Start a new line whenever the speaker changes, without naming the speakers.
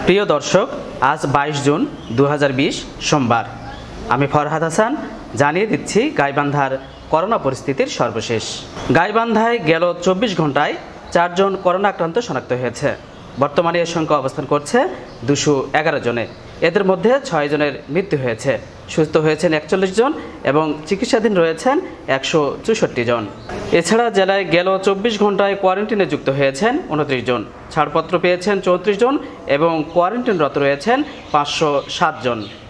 প্রিয় দর্শক, আজ 22 জুন 2020 সোমবার। আমি ফরহাদ হাসান জানিয়ে দিচ্ছি গাইবান্ধার করোনা পরিস্থিতির সর্বশেষ। গাইবান্ধায় গেল 24 ঘন্টায় 4 জন করোনা আক্রান্ত শনাক্ত হয়েছে। বর্তমানে এর সংখ্যা অবস্থান করছে 211 জনে। এদের মধ্যে 6 জনের মৃত্যু হয়েছে, সুস্থ হয়েছেন 41 জন এবং চিকিৎসাধীন রয়েছেন 164 জন। এছাড়া জেলায় গেল 24 ঘন্টায় কোয়ারেন্টিনে যুক্ত হয়েছেন 29 জন, ছাড়পত্র পেয়েছেন 34 জন এবং কোয়ারেন্টিনরত রয়েছেন 507 জন।